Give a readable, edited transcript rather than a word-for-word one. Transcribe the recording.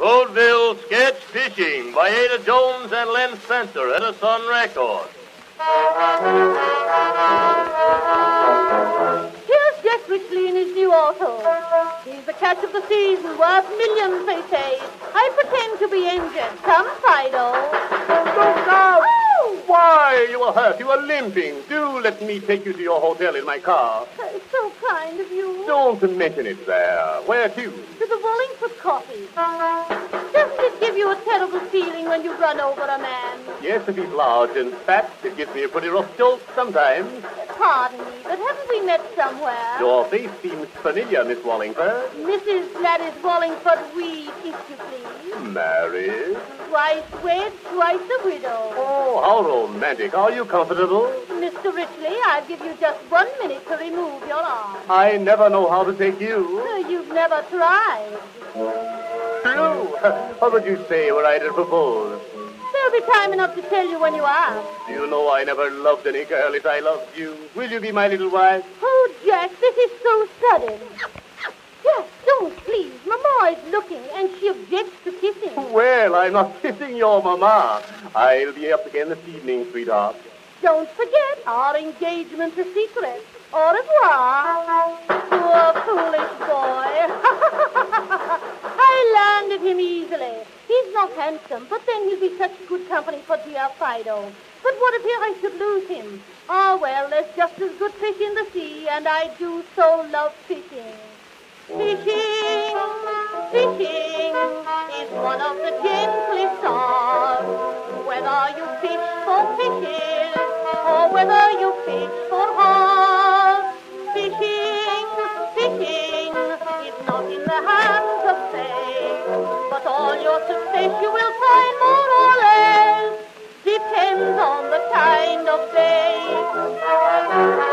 Vaudeville Sketch Fishing by Ada Jones and Len Spencer, Edison Records. Here's Jack Richley in his new auto. He's the catch of the season, worth millions, they say. I pretend to be injured. Come, Fido. Look out! Oh! Why, you are hurt. You are limping. Do let me take you to your hotel in my car. It's so kind of you. Don't mention it there. Where to? To the Wallingford Coffee. Doesn't it give you a terrible feeling when you run over a man? Yes, if he's large and fat, it gives me a pretty rough jolt sometimes. Pardon me, but haven't we met somewhere? Your face seems familiar, Miss Wallingford. Mrs. Gladys Wallingford Weed, if you please. Married? Twice wed, twice a widow. Oh, how romantic. Are you comfortable? Mr. Richley, I'll give you just 1 minute to remove your arm. I never know how to take you. You've never tried. True. What would you say were I to propose? There'll be time enough to tell you when you ask. Do you know I never loved any girl as I loved you? Will you be my little wife? Oh, Jack, this is so sudden. Jack, don't, please. Mama is looking, and she objects to kissing. Well, I'm not kissing your mama. I'll be up again this evening, sweetheart. Don't forget, our engagement's a secret. Au revoir. Poor foolish boy. I landed him easily. He's not handsome, but then he'll be such good company for dear Fido. But what if I should lose him? Ah, well, there's just as good fish in the sea, and I do so love fishing. Fishing, fishing is one of the gentlest arts. Whether you fish for fishes or whether you fish for hearts, fishing, fishing is not in the hands of fate. But all your success you will find more or less depends on the kind of bait.